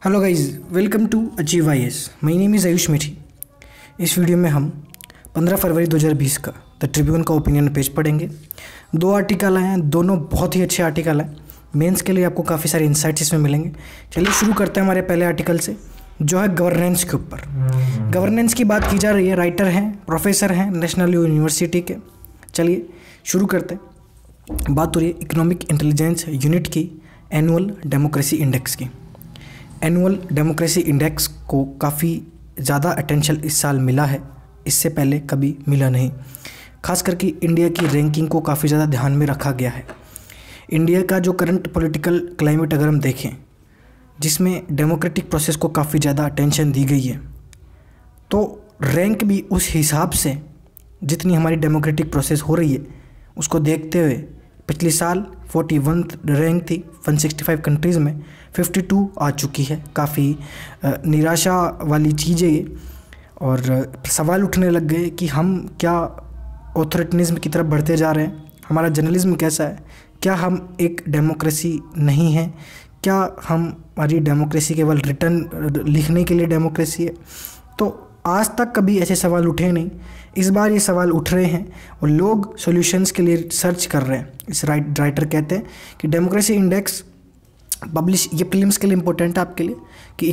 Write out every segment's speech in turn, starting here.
Hello guys, welcome to achieve IAS. My name is Ayush Methi. इस video में हम 15 फरवरी 2020 का द ट्रिब्यून का ओपिनियन पेज पढ़ेंगे। 2 आर्टिकल हैं, दोनों बहुत ही अच्छे आर्टिकल हैं। मेंस के लिए आपको काफ़ी सारे इंसाइट्स इसमें मिलेंगे। चलिए शुरू करते हैं हमारे पहले आर्टिकल से, जो है गवर्नेंस के ऊपर। गवर्नेंस की बात की जा रही है, राइटर हैं, प्रोफेसर हैं नेशनल यूनिवर्सिटी के। चलिए शुरू करते हैं। बात हो रही है इकोनॉमिक इंटेलिजेंस यूनिट की एनुअल डेमोक्रेसी इंडेक्स की। एनुअल डेमोक्रेसी इंडेक्स को काफ़ी ज़्यादा अटेंशन इस साल मिला है, इससे पहले कभी मिला नहीं। खास करके इंडिया की रैंकिंग को काफ़ी ज़्यादा ध्यान में रखा गया है। इंडिया का जो करंट पॉलिटिकल क्लाइमेट अगर हम देखें, जिसमें डेमोक्रेटिक प्रोसेस को काफ़ी ज़्यादा अटेंशन दी गई है, तो रैंक भी उस हिसाब से जितनी हमारी डेमोक्रेटिक प्रोसेस हो रही है उसको देखते हुए पिछले साल 41 रैंक थी 165 कंट्रीज़ में, 52 आ चुकी है। काफ़ी निराशा वाली चीज़ है ये, और सवाल उठने लग गए कि हम क्या ऑथोरिटनिज्म की तरफ बढ़ते जा रहे हैं। हमारा जर्नलिज्म कैसा है, क्या हम एक डेमोक्रेसी नहीं है, क्या हमारी डेमोक्रेसी केवल रिटर्न लिखने के लिए डेमोक्रेसी है। तो आज तक कभी ऐसे सवाल उठे नहीं, इस बार ये सवाल उठ रहे हैं और लोग सॉल्यूशंस के लिए सर्च कर रहे हैं। इस राइटर कहते हैं कि डेमोक्रेसी इंडेक्स पब्लिश, ये प्रीलिम्स के लिए इंपॉर्टेंट है आपके लिए, कि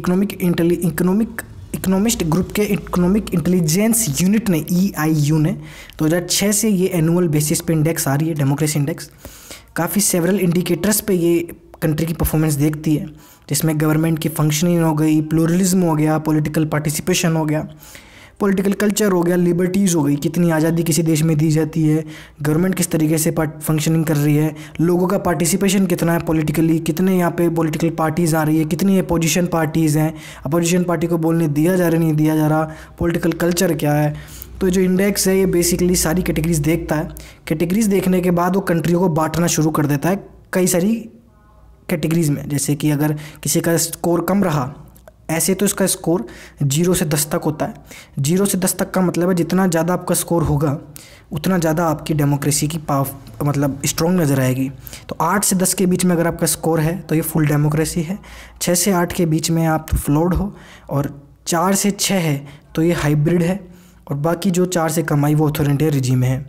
इकोनॉमिस्ट ग्रुप के इकोनॉमिक इंटेलिजेंस यूनिट ने EIU ने 2006 से ये एनुअल बेसिस पे इंडेक्स आ रही है, डेमोक्रेसी इंडेक्स। काफ़ी सेवरल इंडिकेटर्स पे ये कंट्री की परफॉर्मेंस देखती है, जिसमें गवर्नमेंट की फंक्शनिंग हो गई, प्लूरलिज्म हो गया, पॉलिटिकल पार्टिसिपेशन हो गया, पॉलिटिकल कल्चर हो गया, लिबर्टीज़ हो गई, कितनी आज़ादी किसी देश में दी जाती है, गवर्नमेंट किस तरीके से फंक्शनिंग कर रही है, लोगों का पार्टिसिपेशन कितना है पॉलिटिकली, कितने यहाँ पे पॉलिटिकल पार्टीज़ आ रही है, कितनी अपोजिशन पार्टीज़ हैं, अपोजिशन पार्टी को बोलने दिया जा रहा नहीं दिया जा रहा, पॉलिटिकल कल्चर क्या है। तो जो इंडेक्स है ये बेसिकली सारी कैटेगरीज देखता है। कैटेगरीज देखने के बाद वो कंट्रियों को बांटना शुरू कर देता है कई सारी कैटेगरीज में। जैसे कि अगर किसी का स्कोर कम रहा, ऐसे तो इसका स्कोर 0 से 10 तक होता है। 0 से 10 तक का मतलब है जितना ज़्यादा आपका स्कोर होगा उतना ज़्यादा आपकी डेमोक्रेसी की मतलब स्ट्रॉन्ग नज़र आएगी। तो 8 से 10 के बीच में अगर आपका स्कोर है तो ये फुल डेमोक्रेसी है। 6 से 8 के बीच में आप फ्लॉड हो, और 4 से 6 है तो ये हाइब्रिड है, और बाकी जो 4 से कम आई वो ऑथोरिटेरियन रिजीम है।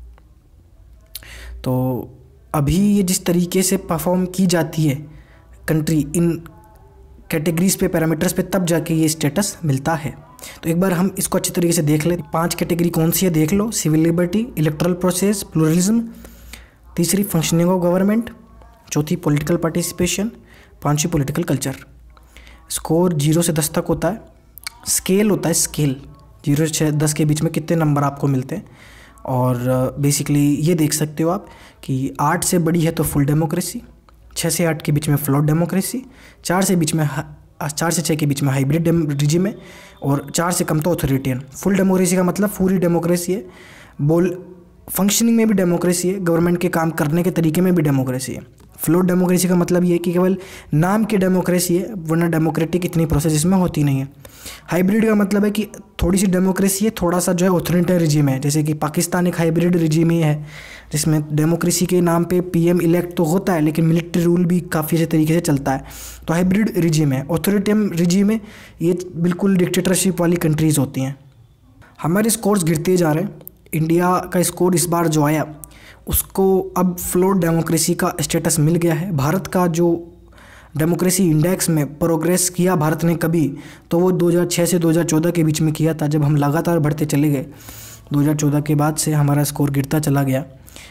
तो अभी ये जिस तरीके से परफॉर्म की जाती है कंट्री इन कैटेगरीज पे, पैरामीटर्स पे, तब जाके ये स्टेटस मिलता है। तो एक बार हम इसको अच्छी तरीके से देख लें। 5 कैटेगरी कौन सी है देख लो। Civil liberty, electoral process, pluralism, तीसरी फंक्शनिंग ऑफ गवर्नमेंट, चौथी पॉलिटिकल पार्टिसिपेशन, 5वीं पॉलिटिकल कल्चर। स्कोर 0 से 10 तक होता है। स्केल होता है, स्केल 0 से 10 के बीच में कितने नंबर आपको मिलते हैं। और बेसिकली ये देख सकते हो आप कि 8 से बड़ी है तो फुल डेमोक्रेसी, 6 से 8 के बीच में फ्लॉड डेमोक्रेसी, 4 से 6 के बीच में हाइब्रिड रिजिम है, और 4 से कम तो ऑथोरिटेरियन। फुल डेमोक्रेसी का मतलब पूरी डेमोक्रेसी है, फंक्शनिंग में भी डेमोक्रेसी है, गवर्नमेंट के काम करने के तरीके में भी डेमोक्रेसी है। फ्लॉड डेमोक्रेसी का मतलब ये है कि केवल नाम की डेमोक्रेसी है, वरना डेमोक्रेटिक इतनी प्रोसेस इसमें होती नहीं है। हाइब्रिड का मतलब है कि थोड़ी सी डेमोक्रेसी है, थोड़ा सा जो है ऑथोरिटेरियन रिजीम है। जैसे कि पाकिस्तान एक हाइब्रिड रिजीम ही है, जिसमें डेमोक्रेसी के नाम पे PM इलेक्ट तो होता है, लेकिन मिलिट्री रूल भी काफ़ी अच्छे तरीके से चलता है। तो हाइब्रिड रिजीम है। ऑथोरिटेरियन रिजीम है, ये बिल्कुल डिक्टेटरशिप वाली कंट्रीज़ होती हैं। हमारे स्कोर्स गिरते जा रहे हैं। इंडिया का स्कोर इस बार जो आया उसको अब फ्लोड डेमोक्रेसी का स्टेटस मिल गया है। भारत का जो डेमोक्रेसी इंडेक्स में प्रोग्रेस किया भारत ने कभी, तो वो 2006 से 2014 के बीच में किया था, जब हम लगातार बढ़ते चले गए। 2014 के बाद से हमारा स्कोर गिरता चला गया,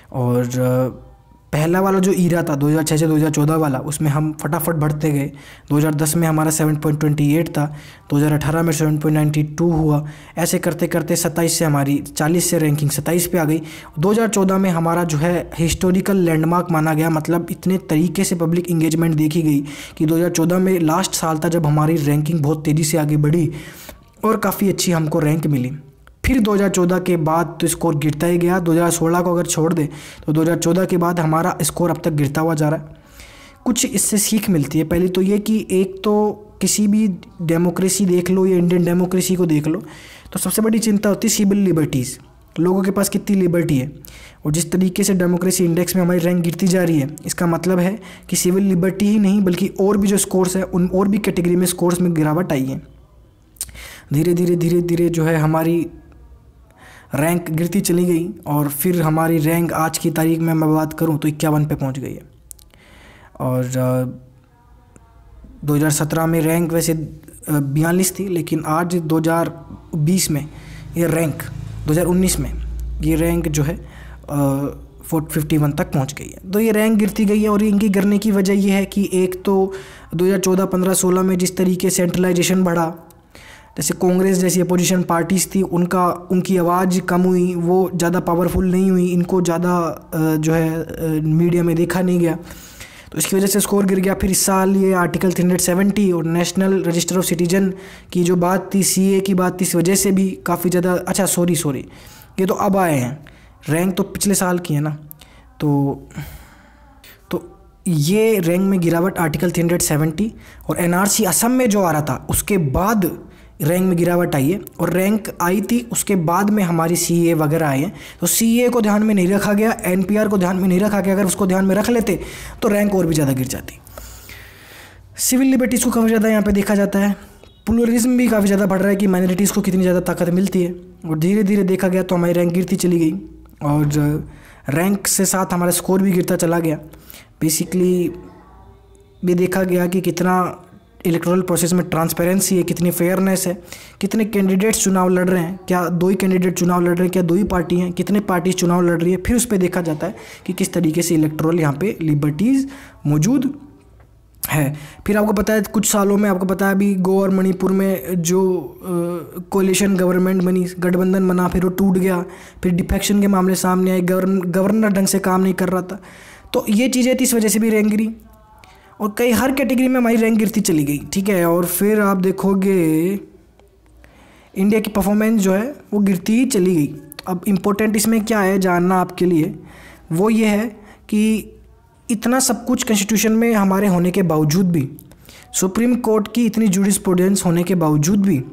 और पहला वाला जो ईरा था 2006 से 2014 वाला, उसमें हम फटाफट बढ़ते गए। 2010 में हमारा 7.28 था, 2018 में 7.92 हुआ। ऐसे करते करते 27 से हमारी 40 से रैंकिंग 27 पे आ गई। 2014 में हमारा जो है हिस्टोरिकल लैंडमार्क माना गया, मतलब इतने तरीके से पब्लिक इंगेजमेंट देखी गई कि 2014 में लास्ट साल था जब हमारी रैंकिंग बहुत तेज़ी से आगे बढ़ी और काफ़ी अच्छी हमको रैंक मिली। फिर 2014 के बाद तो स्कोर गिरता ही गया। 2016 को अगर छोड़ दे तो 2014 के बाद हमारा स्कोर अब तक गिरता हुआ जा रहा है। कुछ इससे सीख मिलती है। पहली तो ये कि एक तो किसी भी डेमोक्रेसी देख लो या इंडियन डेमोक्रेसी को देख लो, तो सबसे बड़ी चिंता होती है सिविल लिबर्टीज़। लोगों के पास कितनी लिबर्टी है। और जिस तरीके से डेमोक्रेसी इंडेक्स में हमारी रैंक गिरती जा रही है, इसका मतलब है कि सिविल लिबर्टी ही नहीं बल्कि और भी जो स्कोर्स है उन और भी कैटेगरी में स्कोर्स में गिरावट आई है। धीरे धीरे जो है हमारी रैंक गिरती चली गई और फिर हमारी रैंक आज की तारीख में मैं बात करूं तो 51 पे पहुंच गई है। और 2017 में रैंक वैसे 42 थी, लेकिन आज 2020 में ये रैंक 2019 में ये रैंक जो है 451 तक पहुंच गई है। तो ये रैंक गिरती गई है और इनकी गिरने की वजह ये है कि एक तो 2014, 15, 16 में जिस तरीके से सेंट्रलाइजेशन बढ़ा, जैसे कांग्रेस जैसी अपोजिशन पार्टीज़ थी उनकी आवाज़ कम हुई, वो ज़्यादा पावरफुल नहीं हुई, इनको ज़्यादा जो है मीडिया में देखा नहीं गया, तो इसकी वजह से स्कोर गिर गया। फिर इस साल ये आर्टिकल 370 और नेशनल रजिस्टर ऑफ सिटीजन की जो बात थी, सीए की बात थी, इस वजह से भी काफ़ी ज़्यादा अच्छा सॉरी ये तो अब आए हैं, रैंक तो पिछले साल की है ना। तो ये रैंक में गिरावट आर्टिकल 370 और एनआरसी असम में जो आ रहा था उसके बाद रैंक में गिरावट आई है। और रैंक आई थी उसके बाद में हमारी सीए वगैरह आए हैं, तो सीए को ध्यान में नहीं रखा गया, एनपीआर को ध्यान में नहीं रखा गया। अगर उसको ध्यान में रख लेते तो रैंक और भी ज़्यादा गिर जाती। सिविल लिबर्टीज़ को काफ़ी ज़्यादा यहाँ पे देखा जाता है। प्लुरलिज्म भी काफ़ी ज़्यादा बढ़ रहा है कि माइनॉरिटीज़ को कितनी ज़्यादा ताकत मिलती है। और धीरे धीरे देखा गया तो हमारी रैंक गिरती चली गई और रैंक से साथ हमारा स्कोर भी गिरता चला गया। बेसिकली भी देखा गया कि कितना इलेक्टोरल प्रोसेस में ट्रांसपेरेंसी है, कितनी फेयरनेस है, कितने कैंडिडेट्स चुनाव लड़ रहे हैं, क्या 2 ही कैंडिडेट चुनाव लड़ रहे हैं, क्या 2 ही पार्टी हैं, कितने पार्टीज चुनाव लड़ रही है। फिर उस पर देखा जाता है कि किस तरीके से इलेक्टोरल यहाँ पे लिबर्टीज़ मौजूद है। फिर आपको पता है कुछ सालों में आपको पता है अभी गोवा और मणिपुर में जो कोलिशन गवर्नमेंट बनी, गठबंधन बना, फिर वो टूट गया, फिर डिफेक्शन के मामले सामने आए, गवर्नर ढंग से काम नहीं कर रहा था, तो ये चीज़ें थी, इस वजह से भी रैंक गिरी और हर कैटेगरी में हमारी रैंक गिरती चली गई। ठीक है, और फिर आप देखोगे इंडिया की परफॉर्मेंस जो है वो गिरती ही चली गई। अब इम्पोर्टेंट इसमें क्या है जानना आपके लिए, वो ये है कि इतना सब कुछ कॉन्स्टिट्यूशन में हमारे होने के बावजूद भी, सुप्रीम कोर्ट की इतनी जुडिस्प्रूडेंस होने के बावजूद भी,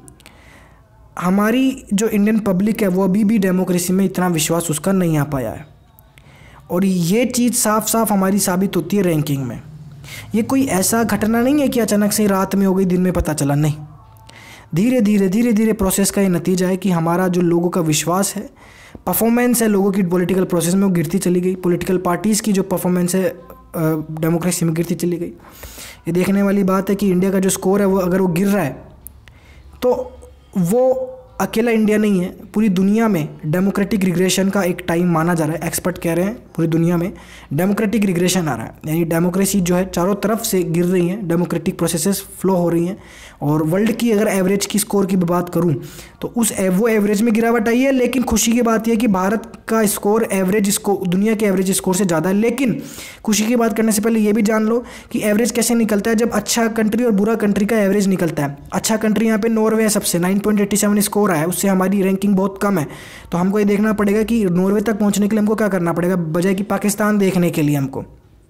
हमारी जो इंडियन पब्लिक है वो अभी भी डेमोक्रेसी में इतना विश्वास उसका नहीं आ पाया है। और ये चीज़ साफ साफ हमारी साबित होती है रैंकिंग में। ये कोई ऐसा घटना नहीं है कि अचानक से रात में हो गई, दिन में पता चला, नहीं, धीरे धीरे प्रोसेस का ये नतीजा है कि हमारा जो लोगों का विश्वास है, परफॉर्मेंस है लोगों की पॉलिटिकल प्रोसेस में, वो गिरती चली गई। पॉलिटिकल पार्टीज़ की जो परफॉर्मेंस है डेमोक्रेसी में गिरती चली गई। ये देखने वाली बात है कि इंडिया का जो स्कोर है वो अगर वो गिर रहा है तो वो अकेला इंडिया नहीं है, पूरी दुनिया में डेमोक्रेटिक रिग्रेशन का एक टाइम माना जा रहा है। एक्सपर्ट कह रहे हैं पूरी दुनिया में डेमोक्रेटिक रिग्रेशन आ रहा है, यानी डेमोक्रेसी जो है चारों तरफ से गिर रही है, डेमोक्रेटिक प्रोसेसेस फ्लो हो रही हैं। और वर्ल्ड की अगर एवरेज की स्कोर की बात करूं तो वो एवरेज में गिरावट आई है, लेकिन खुशी की बात यह है कि भारत का स्कोर एवरेज स्कोर दुनिया के एवरेज स्कोर से ज़्यादा है। लेकिन खुशी की बात करने से पहले ये भी जान लो कि एवरेज कैसे निकलता है, जब अच्छा कंट्री और बुरा कंट्री का एवरेज निकलता है। अच्छा कंट्री यहाँ पे नॉर्वे है, सबसे 9.87 स्कोर आया है, उससे हमारी रैंकिंग बहुत कम है। तो हमको ये देखना पड़ेगा कि नॉर्वे तक पहुँचने के लिए हमको क्या करना पड़ेगा, बजाय कि पाकिस्तान देखने के लिए हमको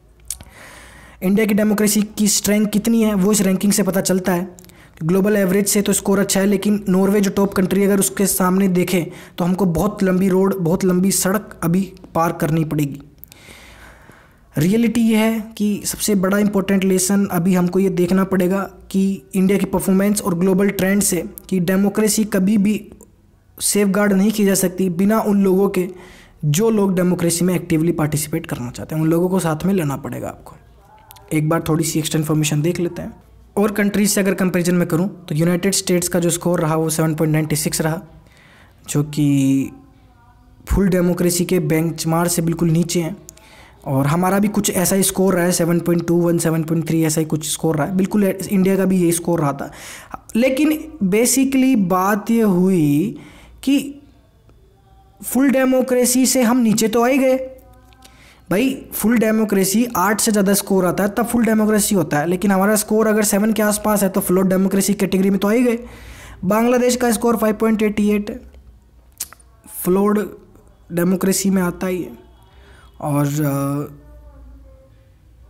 इंडिया की डेमोक्रेसी की स्ट्रेंथ कितनी है वो इस रैंकिंग से पता चलता है। ग्लोबल एवरेज से तो स्कोर अच्छा है, लेकिन नॉर्वे जो टॉप कंट्री अगर उसके सामने देखें तो हमको बहुत लंबी रोड, बहुत लंबी सड़क अभी पार करनी पड़ेगी। रियलिटी ये है कि सबसे बड़ा इंपॉर्टेंट लेसन अभी हमको ये देखना पड़ेगा कि इंडिया की परफॉर्मेंस और ग्लोबल ट्रेंड से कि डेमोक्रेसी कभी भी सेफगार्ड नहीं की जा सकती बिना उन लोगों के जो लोग डेमोक्रेसी में एक्टिवली पार्टिसिपेट करना चाहते हैं, उन लोगों को साथ में लेना पड़ेगा आपको। एक बार थोड़ी सी एक्स्ट्रा इन्फॉर्मेशन देख लेते हैं। और कंट्रीज से अगर कंपैरिजन में करूं तो यूनाइटेड स्टेट्स का जो स्कोर रहा वो 7.96 रहा, जो कि फुल डेमोक्रेसी के बेंचमार्क से बिल्कुल नीचे हैं। और हमारा भी कुछ ऐसा ही स्कोर रहा है, 7.21, 7.3 ऐसा ही कुछ स्कोर रहा है, बिल्कुल इंडिया का भी यही स्कोर रहा था। लेकिन बेसिकली बात ये हुई कि फुल डेमोक्रेसी से हम नीचे तो आ ही गए भाई। फुल डेमोक्रेसी 8 से ज़्यादा स्कोर आता है तब फुल डेमोक्रेसी होता है, लेकिन हमारा स्कोर अगर 7 के आसपास है तो फ्लॉड डेमोक्रेसी कैटेगरी में तो आ ही गए। बांग्लादेश का स्कोर 5.88 है, फ्लॉड डेमोक्रेसी में आता ही है। और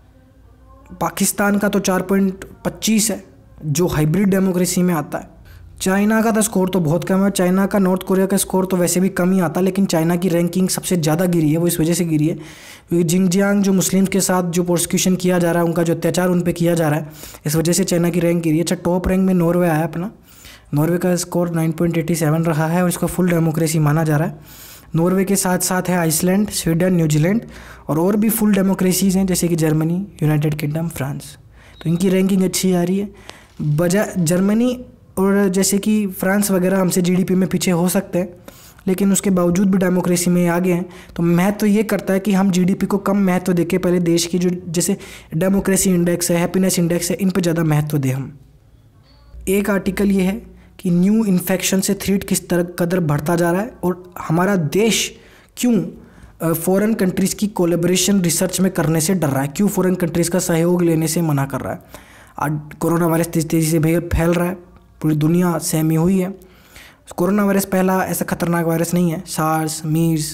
पाकिस्तान का तो 4.25 है जो हाइब्रिड डेमोक्रेसी में आता है। चाइना का तो स्कोर तो बहुत कम है। चाइना का, नॉर्थ कोरिया का स्कोर तो वैसे भी कम ही आता, लेकिन चाइना की रैंकिंग सबसे ज़्यादा गिरी है। वो इस वजह से गिरी है क्योंकि जिंगजियांग जो मुस्लिम्स के साथ जो प्रोसिक्यूशन किया जा रहा है, उनका जो अत्याचार उन पर किया जा रहा है, इस वजह से चाइना की रैंक गिरी है। अच्छा, टॉप रैंक में नॉर्वे आया अपना। नॉर्वे का स्कोर 9.87 रहा है और इसको फुल डेमोक्रेसी माना जा रहा है। नॉर्वे के साथ साथ है आइसलैंड, स्वीडन, न्यूजीलैंड और भी फुल डेमोक्रेसीज हैं जैसे कि जर्मनी, यूनाइटेड किंगडम, फ्रांस। तो इनकी रैंकिंग अच्छी आ रही है। बजाय जर्मनी और जैसे कि फ्रांस वगैरह हमसे जीडीपी में पीछे हो सकते हैं, लेकिन उसके बावजूद भी डेमोक्रेसी में आगे हैं। तो महत्व ये करता है कि हम जीडीपी को कम महत्व देके पहले देश की जो जैसे डेमोक्रेसी इंडेक्स है, हैप्पीनेस इंडेक्स है, इन पर ज़्यादा महत्व दें हम। एक आर्टिकल ये है कि न्यू इन्फेक्शन से थ्रेट किस तरह कदर बढ़ता जा रहा है और हमारा देश क्यों फॉरेन कंट्रीज़ की कोलैबोरेशन रिसर्च में करने से डर रहा है, क्यों फॉरेन कंट्रीज़ का सहयोग लेने से मना कर रहा है। आज कोरोना वायरस तेज़ी से फैल रहा है, पूरी दुनिया सहमी हुई है। कोरोना वायरस पहला ऐसा खतरनाक वायरस नहीं है। SARS, MERS,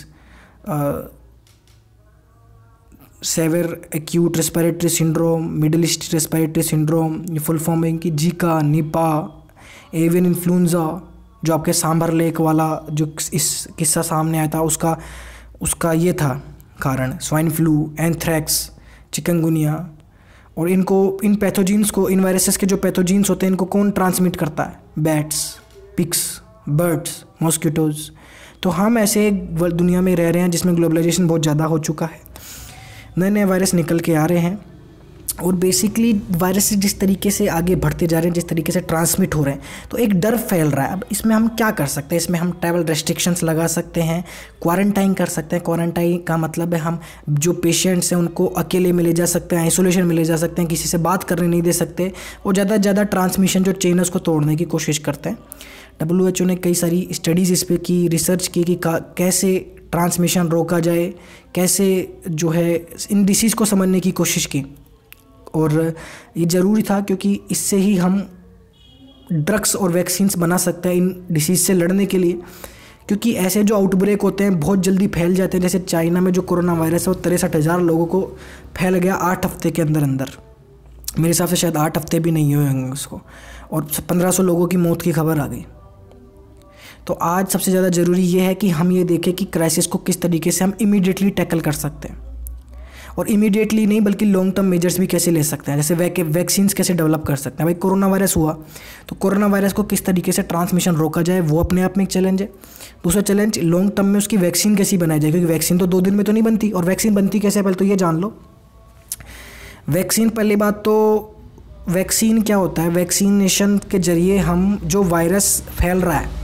severe acute respiratory syndrome, middle east respiratory syndrome, ये फुल फॉर्म है इनकी, जीका, निपा, एवियन इन्फ्लुएंजा, जो आपके सांभर लेक वाला जो इस किस्सा सामने आया था उसका ये था कारण, स्वाइन फ्लू, एंथ्रैक्स, चिकनगुनिया। और इन पैथोजीन्स को, इन वायरसेस के जो पैथोजीन्स होते हैं, इनको कौन ट्रांसमिट करता है? Bats, pigs, birds, mosquitoes. तो हम ऐसे दुनिया में रह रहे हैं जिसमें ग्लोबलाइजेशन बहुत ज़्यादा हो चुका है, नए नए वायरस निकल के आ रहे हैं और बेसिकली वायरस जिस तरीके से आगे बढ़ते जा रहे हैं, जिस तरीके से ट्रांसमिट हो रहे हैं, तो एक डर फैल रहा है। अब इसमें हम क्या कर सकते हैं? इसमें हम ट्रैवल रेस्ट्रिक्शंस लगा सकते हैं, क्वारंटाइन कर सकते हैं। क्वारंटाइन का मतलब है हम जो पेशेंट्स हैं उनको अकेले में ले जा सकते हैं, आइसोलेशन में ले जा सकते हैं, किसी से बात करने नहीं दे सकते और ज़्यादा से ज़्यादा ट्रांसमिशन जो चेन है उसको तोड़ने की कोशिश करते हैं। WHO ने कई सारी स्टडीज़ इस पर की, रिसर्च की कि कैसे ट्रांसमिशन रोका जाए, कैसे जो है इन डिसीज़ को समझने की कोशिश की। और ये ज़रूरी था क्योंकि इससे ही हम ड्रग्स और वैक्सीन्स बना सकते हैं इन डिसीज़ से लड़ने के लिए। क्योंकि ऐसे जो आउटब्रेक होते हैं बहुत जल्दी फैल जाते हैं। जैसे चाइना में जो कोरोना वायरस है वो 63,000 लोगों को फैल गया 8 हफ्ते के अंदर अंदर। मेरे हिसाब से शायद 8 हफ्ते भी नहीं हुए होंगे उसको, और 1500 लोगों की मौत की खबर आ गई। तो आज सबसे ज़्यादा ज़रूरी ये है कि हम ये देखें कि क्राइसिस को किस तरीके से हम इमीडिएटली टैकल कर सकते हैं, और इमीडिएटली नहीं बल्कि लॉन्ग टर्म मेजर्स भी कैसे ले सकते हैं। जैसे वैक्सीन्स कैसे डेवलप कर सकते हैं। भाई कोरोना वायरस हुआ तो कोरोना वायरस को किस तरीके से ट्रांसमिशन रोका जाए, वो अपने आप में एक चैलेंज है। दूसरा चैलेंज, लॉन्ग टर्म में उसकी वैक्सीन कैसी बनाई जाए, क्योंकि वैक्सीन तो 2 दिन में तो नहीं बनती। और वैक्सीन बनती कैसे, पहले तो ये जान लो। वैक्सीन, पहली बात तो वैक्सीन क्या होता है? वैक्सीनेशन के जरिए हम जो वायरस फैल रहा है,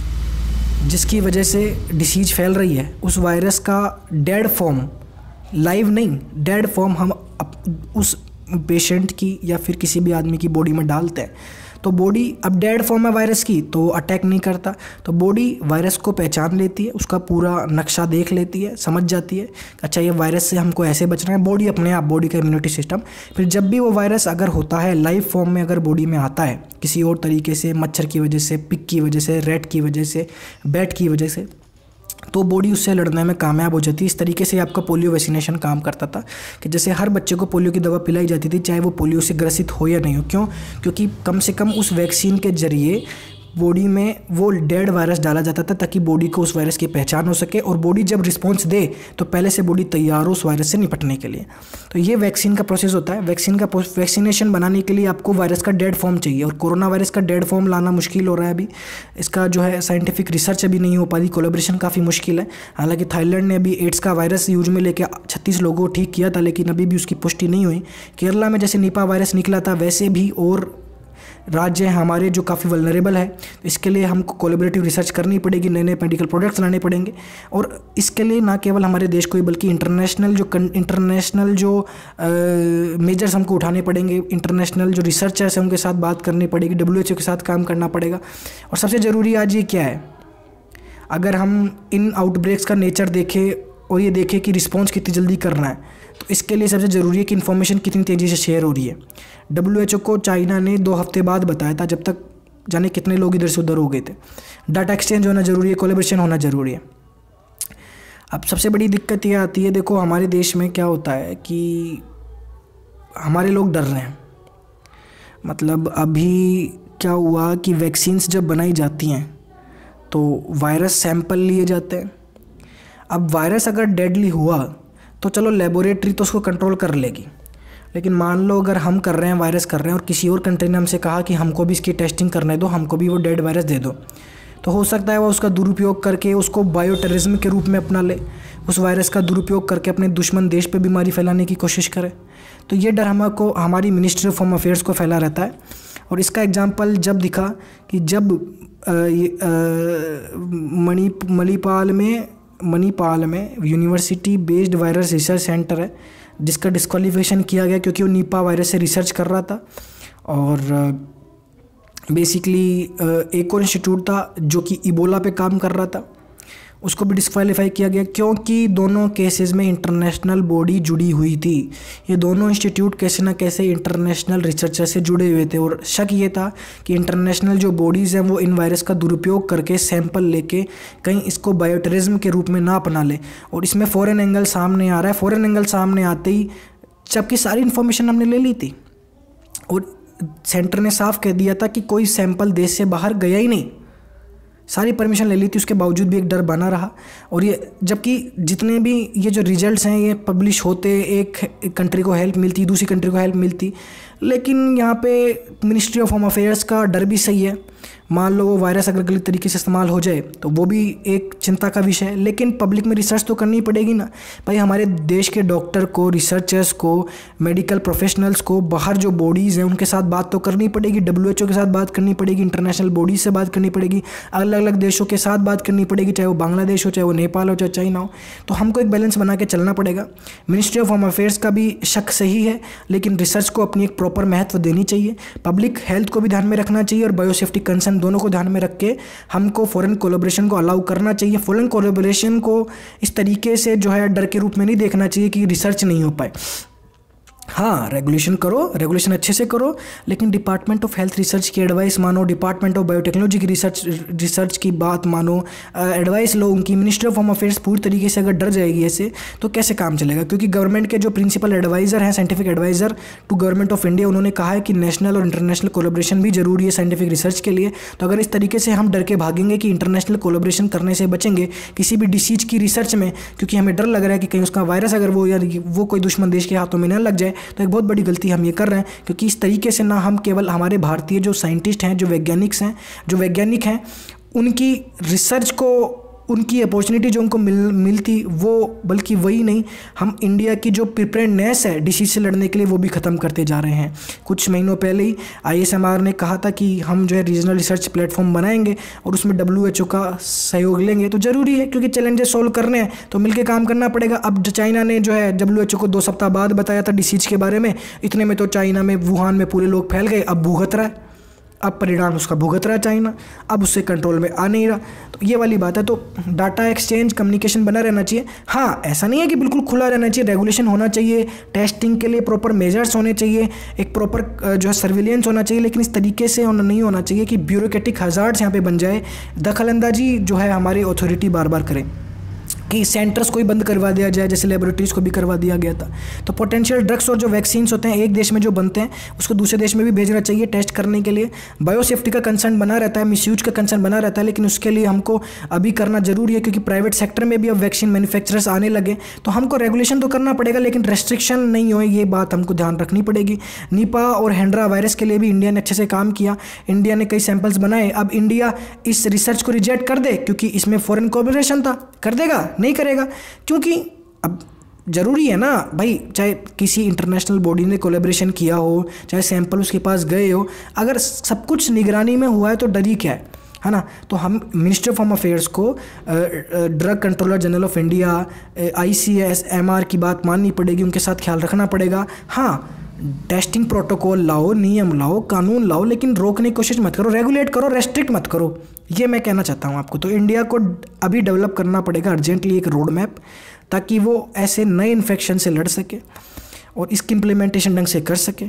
जिसकी वजह से डिसीज फैल रही है, उस वायरस का डेड फॉर्म, लाइव नहीं डेड फॉर्म हम उस पेशेंट की या फिर किसी भी आदमी की बॉडी में डालते हैं। तो बॉडी, अब डेड फॉर्म है वायरस की तो अटैक नहीं करता, तो बॉडी वायरस को पहचान लेती है, उसका पूरा नक्शा देख लेती है, समझ जाती है अच्छा ये वायरस से हमको ऐसे बचना है। बॉडी अपने आप, बॉडी का इम्यूनिटी सिस्टम, फिर जब भी वो वायरस अगर होता है लाइव फॉर्म में, अगर बॉडी में आता है किसी और तरीके से, मच्छर की वजह से, पिग की वजह से, रेट की वजह से, बैट की वजह से, तो बॉडी उससे लड़ने में कामयाब हो जाती है। इस तरीके से आपका पोलियो वैक्सीनेशन काम करता था कि जैसे हर बच्चे को पोलियो की दवा पिलाई जाती थी, चाहे वो पोलियो से ग्रसित हो या नहीं हो। क्यों? क्योंकि कम से कम उस वैक्सीन के जरिए बॉडी में वो डेड वायरस डाला जाता था ताकि बॉडी को उस वायरस की पहचान हो सके, और बॉडी जब रिस्पॉन्स दे तो पहले से बॉडी तैयार हो उस वायरस से निपटने के लिए। तो ये वैक्सीन का प्रोसेस होता है। वैक्सीनेशन बनाने के लिए आपको वायरस का डेड फॉर्म चाहिए, और कोरोना वायरस का डेड फॉर्म लाना मुश्किल हो रहा है अभी। इसका जो है साइंटिफिक रिसर्च अभी नहीं हो पा रही, कोलैबोरेशन काफ़ी मुश्किल है। हालांकि थाईलैंड ने अभी एड्स का वायरस यूज में लेके 36 लोगों को ठीक किया था, लेकिन अभी भी उसकी पुष्टि नहीं हुई। केरला में जैसे निपा वायरस निकला था, वैसे भी और राज्य हैं हमारे जो काफ़ी वल्नरेबल है। तो इसके लिए हमको कोलैबोरेटिव रिसर्च करनी पड़ेगी, नए नए मेडिकल प्रोडक्ट्स लाने पड़ेंगे, और इसके लिए ना केवल हमारे देश को ही बल्कि इंटरनेशनल जो मेजर्स हमको उठाने पड़ेंगे, इंटरनेशनल जो रिसर्चर्स हैं उनके साथ बात करनी पड़ेगी, WHO के साथ काम करना पड़ेगा। और सबसे ज़रूरी आज ये क्या है, अगर हम इन आउटब्रेक्स का नेचर देखें और ये देखें कि रिस्पॉन्स कितनी जल्दी करना है, तो इसके लिए सबसे ज़रूरी है कि इन्फॉर्मेशन कितनी तेज़ी से शेयर हो रही है। WHO को चाइना ने 2 हफ्ते बाद बताया था, जब तक जाने कितने लोग इधर से उधर हो गए थे। डाटा एक्सचेंज होना ज़रूरी है, कोलैबोरेशन होना ज़रूरी है। अब सबसे बड़ी दिक्कत ये आती है, देखो हमारे देश में क्या होता है कि हमारे लोग डर रहे हैं। मतलब अभी क्या हुआ कि वैक्सीन्स जब बनाई जाती हैं तो वायरस सैंपल लिए जाते हैं। अब वायरस अगर डेडली हुआ तो चलो लेबोरेटरी तो उसको कंट्रोल कर लेगी, लेकिन मान लो अगर हम कर रहे हैं, वायरस कर रहे हैं और किसी और कंट्री ने हमसे कहा कि हमको भी इसकी टेस्टिंग करने दो, हमको भी वो डेड वायरस दे दो, तो हो सकता है वो उसका दुरुपयोग करके उसको बायो टेररिज्म के रूप में अपना ले, उस वायरस का दुरुपयोग करके अपने दुश्मन देश पे बीमारी फैलाने की कोशिश करे। तो ये डर हमको हमारी मिनिस्ट्री ऑफ होम अफेयर्स को फैला रहता है। और इसका एग्जांपल जब दिखा कि जब मणिपाल में university based virus research centre है जिसका डिस्क्वालिफिकेशन किया गया क्योंकि वो निपा वायरस से रिसर्च कर रहा था। और बेसिकली एक और इंस्टीट्यूट था जो कि इबोला पे काम कर रहा था, उसको भी डिस्क्वालीफाई किया गया क्योंकि दोनों केसेस में इंटरनेशनल बॉडी जुड़ी हुई थी। ये दोनों इंस्टीट्यूट कैसे ना कैसे इंटरनेशनल रिसर्चर से जुड़े हुए थे और शक ये था कि इंटरनेशनल जो बॉडीज़ हैं वो इन वायरस का दुरुपयोग करके सैंपल लेके कहीं इसको बायोटेररिज्म के रूप में ना अपना ले। और इसमें फॉरेन एंगल सामने आ रहा है। फॉरेन एंगल सामने आते ही जबकि सारी इन्फॉर्मेशन हमने ले ली थी और सेंटर ने साफ कह दिया था कि कोई सैंपल देश से बाहर गया ही नहीं, सारी परमिशन ले ली थी, उसके बावजूद भी एक डर बना रहा। और ये जबकि जितने भी ये जो रिजल्ट्स हैं ये पब्लिश होते, एक कंट्री को हेल्प मिलती, दूसरी कंट्री को हेल्प मिलती, लेकिन यहाँ पे मिनिस्ट्री ऑफ होम अफेयर्स का डर भी सही है। मान लो वो वायरस अगर गलत तरीके से इस्तेमाल हो जाए तो वो भी एक चिंता का विषय है, लेकिन पब्लिक में रिसर्च तो करनी पड़ेगी ना भाई। हमारे देश के डॉक्टर को, रिसर्चर्स को, मेडिकल प्रोफेशनल्स को, बाहर जो बॉडीज़ हैं उनके साथ बात तो करनी पड़ेगी, WHO के साथ बात करनी पड़ेगी, इंटरनेशनल बॉडीज़ से बात करनी पड़ेगी, अलग अलग देशों के साथ बात करनी पड़ेगी, चाहे वो बांग्लादेश हो, चाहे वो नेपाल हो, चाहे चाइना हो। तो हमको एक बैलेंस बना के चलना पड़ेगा। मिनिस्ट्री ऑफ होम अफेयर्स का भी शक सही है, लेकिन रिसर्च को अपनी एक प्रॉपर महत्व देनी चाहिए, पब्लिक हेल्थ को भी ध्यान में रखना चाहिए और बायोसेफ्टी कंसर्न दोनों को ध्यान में रख के हमको फॉरेन कोलैबोरेशन को अलाउ करना चाहिए। फॉरेन कोलैबोरेशन को इस तरीके से जो है डर के रूप में नहीं देखना चाहिए कि रिसर्च नहीं हो पाए। हाँ, रेगुलेशन करो, रेगुलेशन अच्छे से करो, लेकिन डिपार्टमेंट ऑफ हेल्थ रिसर्च की एडवाइस मानो, डिपार्टमेंट ऑफ बायोटेक्नोलॉजी की रिसर्च की बात मानो, एडवाइस लो उनकी। मिनिस्ट्री ऑफ होम अफेयर्स पूरी तरीके से अगर डर जाएगी ऐसे तो कैसे काम चलेगा? क्योंकि गवर्नमेंट के जो प्रिंसिपल एडवाइज़र हैं, scientific adviser to government of India, उन्होंने कहा है कि नेशनल और इंटरनेशनल कोलैबोरेशन भी जरूरी है साइंटिफिक रिसर्च के लिए। तो अगर इस तरीके से हम डर के भागेंगे कि इंटरनेशनल कोलैबोरेशन करने से बचेंगे किसी भी डिसीज की रिसर्च में, क्योंकि हमें डर लग रहा है कि कहीं उसका वायरस अगर वो कोई दुश्मन देश के हाथों में न लग जाए, तो एक बहुत बड़ी गलती हम ये कर रहे हैं। क्योंकि इस तरीके से ना हम केवल हमारे भारतीय जो साइंटिस्ट हैं, जो वैज्ञानिक हैं, उनकी रिसर्च को, उनकी अपॉर्चुनिटी जो उनको मिलती वो, बल्कि वही नहीं, हम इंडिया की जो प्रिपेयर्डनेस है डिसीज से लड़ने के लिए वो भी ख़त्म करते जा रहे हैं। कुछ महीनों पहले ही ISMR ने कहा था कि हम जो है रीजनल रिसर्च प्लेटफॉर्म बनाएंगे और उसमें WHO का सहयोग लेंगे। तो ज़रूरी है, क्योंकि चैलेंजेस सोल्व करने हैं तो मिलकर काम करना पड़ेगा। अब चाइना ने जो है WHO को 2 सप्ताह बाद बताया था डिसीज के बारे में, इतने में तो चाइना में, वुहान में पूरे लोग फैल गए। अब भुगत रहा है, अब परिणाम उसका भुगत रहा है चाइना, अब उससे कंट्रोल में आ नहीं रहा। तो ये वाली बात है। तो डाटा एक्सचेंज, कम्युनिकेशन बना रहना चाहिए। हाँ, ऐसा नहीं है कि बिल्कुल खुला रहना चाहिए, रेगुलेशन होना चाहिए, टेस्टिंग के लिए प्रॉपर मेजर्स होने चाहिए, एक प्रॉपर जो है सर्विलेंस होना चाहिए, लेकिन इस तरीके से नहीं होना चाहिए कि ब्यूरोक्रेटिक हजार्ड्स यहाँ पे बन जाए, दखलंदाजी जो है हमारी अथॉरिटी बार बार करे, कि सेंटर्स को ही बंद करवा दिया जाए, जैसे लेबोरेटरीज को भी करवा दिया गया था। तो पोटेंशियल ड्रग्स और जो वैक्सीन्स होते हैं एक देश में जो बनते हैं उसको दूसरे देश में भी भेजना चाहिए टेस्ट करने के लिए। बायोसेफ्टी का कंसर्न बना रहता है, मिसयूज का कंसर्न बना रहता है, लेकिन उसके लिए हमको अभी करना जरूरी है, क्योंकि प्राइवेट सेक्टर में भी अब वैक्सीन मैन्युफैक्चरर्स आने लगे। तो हमको रेगुलेशन तो करना पड़ेगा, लेकिन रेस्ट्रिक्शन नहीं हो, ये बात हमको ध्यान रखनी पड़ेगी। निपा और हेंड्रा वायरस के लिए भी इंडिया ने अच्छे से काम किया, इंडिया ने कई सैंपल्स बनाए। अब इंडिया इस रिसर्च को रिजेक्ट कर दे क्योंकि इसमें फॉरेन कोलैबोरेशन था, कर देगा? नहीं करेगा, क्योंकि अब ज़रूरी है ना भाई, चाहे किसी इंटरनेशनल बॉडी ने कोलैबोरेशन किया हो, चाहे सैंपल उसके पास गए हो, अगर सब कुछ निगरानी में हुआ है तो डर ही क्या है ना? तो हम मिनिस्ट्री ऑफ होम अफेयर्स को, drug controller general of India, ICSMR की बात माननी पड़ेगी, उनके साथ ख्याल रखना पड़ेगा। हाँ, टेस्टिंग प्रोटोकॉल लाओ, नियम लाओ, कानून लाओ, लेकिन रोकने की कोशिश मत करो, रेगुलेट करो, रेस्ट्रिक्ट मत करो। ये मैं कहना चाहता हूँ आपको। तो इंडिया को अभी डेवलप करना पड़ेगा अर्जेंटली एक रोड मैप, ताकि वो ऐसे नए इन्फेक्शन से लड़ सके और इसकी इम्प्लीमेंटेशन ढंग से कर सके।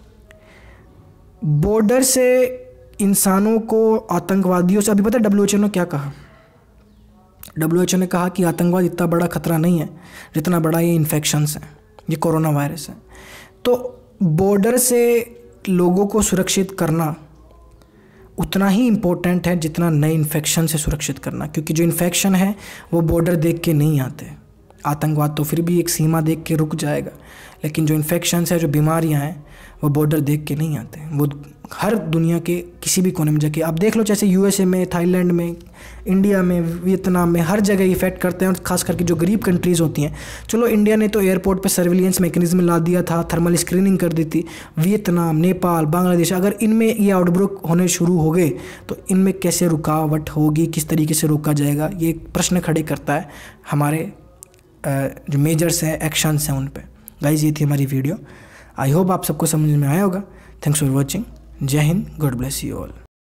बॉर्डर से इंसानों को आतंकवादियों से, अभी पता है WHO ने क्या कहा? WHO ने कहा कि आतंकवाद इतना बड़ा खतरा नहीं है जितना बड़ा ये इन्फेक्शंस है, ये कोरोना वायरस है। तो बॉर्डर से लोगों को सुरक्षित करना उतना ही इम्पोर्टेंट है जितना नए इन्फेक्शन से सुरक्षित करना, क्योंकि जो इन्फेक्शन है वो बॉर्डर देख के नहीं आते। आतंकवाद तो फिर भी एक सीमा देख के रुक जाएगा, लेकिन जो इन्फेक्शंस है, जो बीमारियां हैं, वो बॉर्डर देख के नहीं आते। वो हर दुनिया के किसी भी कोने में जाके आप देख लो, जैसे यूएसए में, थाईलैंड में, इंडिया में, वियतनाम में, हर जगह इफेक्ट करते हैं। और खास करके जो गरीब कंट्रीज़ होती हैं, चलो इंडिया ने तो एयरपोर्ट पे सर्विलेंस मैकेनिज्म ला दिया था, थर्मल स्क्रीनिंग कर दी थी। वियतनाम, नेपाल, बांग्लादेश, अगर इनमें ये आउटब्रेक होने शुरू हो गए तो इनमें कैसे रुकावट होगी, किस तरीके से रोका जाएगा, ये प्रश्न खड़े करता है हमारे जो मेजर्स हैं, एक्शंस हैं उन पे। गाइस, ये थी हमारी वीडियो। आई होप आप सबको समझ में आया होगा। Thanks for watching. जय हिंद, गॉड ब्लेस यू ऑल।